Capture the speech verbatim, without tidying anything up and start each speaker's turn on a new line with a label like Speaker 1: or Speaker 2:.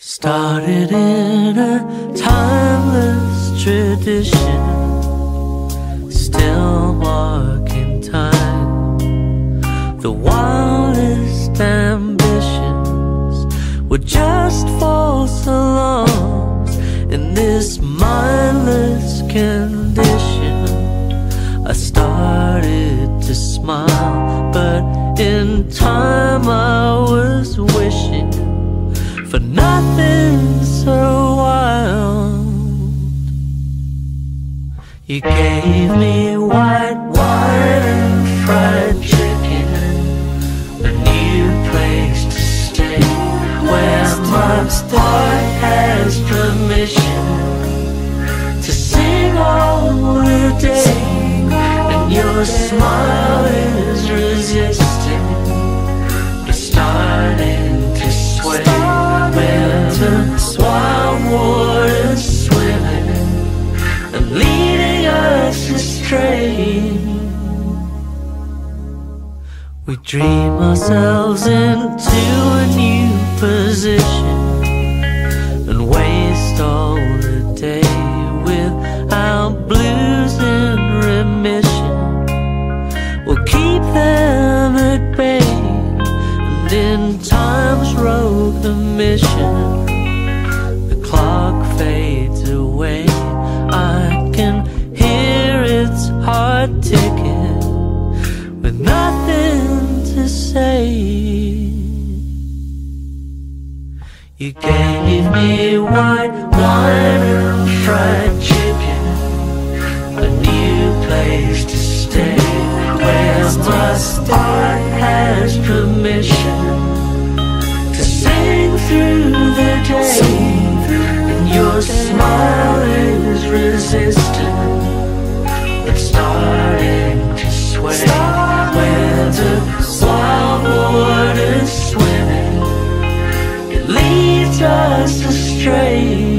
Speaker 1: Started in a timeless tradition, still marking time. The wildest ambitions were just false alarms. In this mindless condition, I started to smile, but in time I was wishing for nothing so wild. You gave me white wine and fried chicken, a new place to stay, where my heart has permission to sing all the day, and your smile is resisting, but starting to sway. Wild waters swimming and leading us astray. We dream ourselves into a new position and waste all the day with our blues in remission. We'll keep them at bay, and in time's road the mission fades away. I can hear its heart ticking with nothing to say. You gave me white wine and fried chicken, a new place to stay, where my heart has permission to sing through the day. Your smile is resistant, but starting to sway, where the wild water's swimming, it leads us astray.